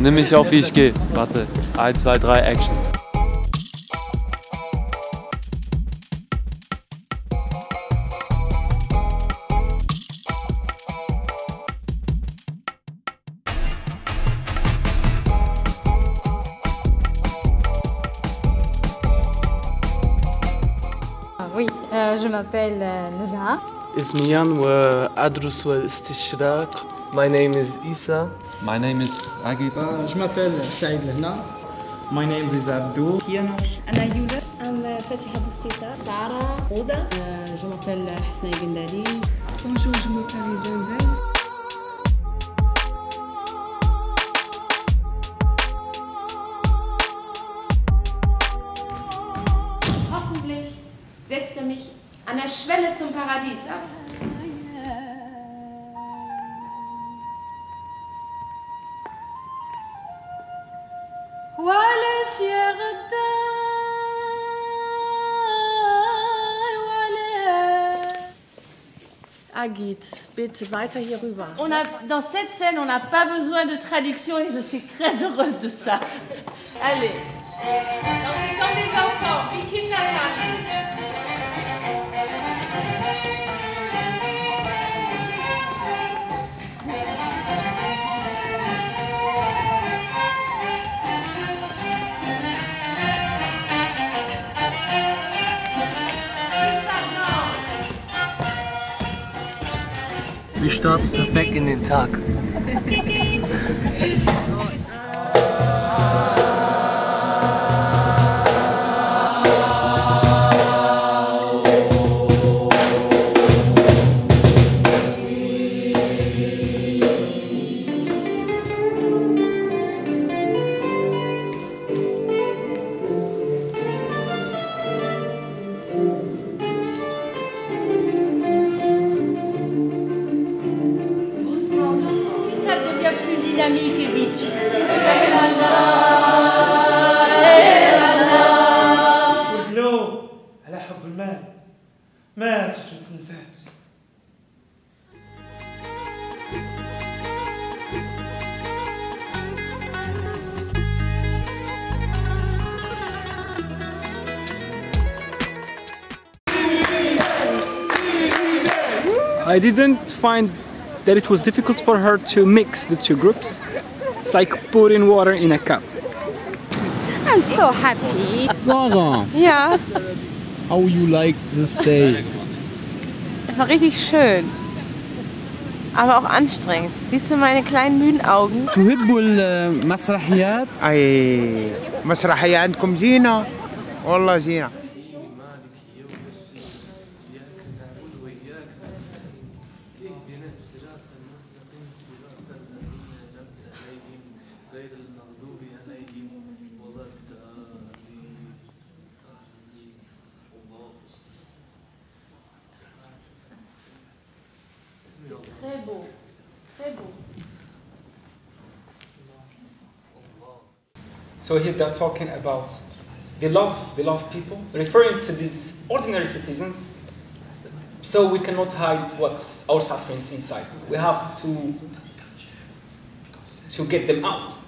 Nimm mich auf, wie ich gehe. Warte. 1, 2, 3, Action. Oui, je m'appelle Nazha. اسمي وأدرس والاستشراق. My name is Isa. My name is Agit. Je m'appelle Saïd Lehna. My name is Abdou. أنا يولد. أنا فاتحة بوستيتا. سارة. روزا. Je m'appelle Hasnaï Gendali. Bonjour, je m'appelle Zendel. Hoffentlich setzt er mich an der Schwelle zum Paradies ab. Agit, bitte weiter hier rüber. Dans cette scène, on n'a pas besoin de traduction et je suis très heureuse de ça. Allez. Donc c'est comme des enfants, wie Kinder tanzen. Wir starten perfekt in den Tag. Ça devient plus dynamique et vite. والقلوب على حب المال ما تتنساش. I didn't find that it was difficult for her to mix the two groups. It's like pouring water in a cup. I'm so happy. Sarah, Ja, how you like this day? es war richtig schön. Aber auch anstrengend. Siehst du meine kleinen müden Augen? تحب المسرحيات؟ أي مسرحية عندكم جينا والله جينا. Très beau, très beau. So here they're talking about they love people, referring to these ordinary citizens. So we cannot hide what's our sufferings inside. We have to get them out.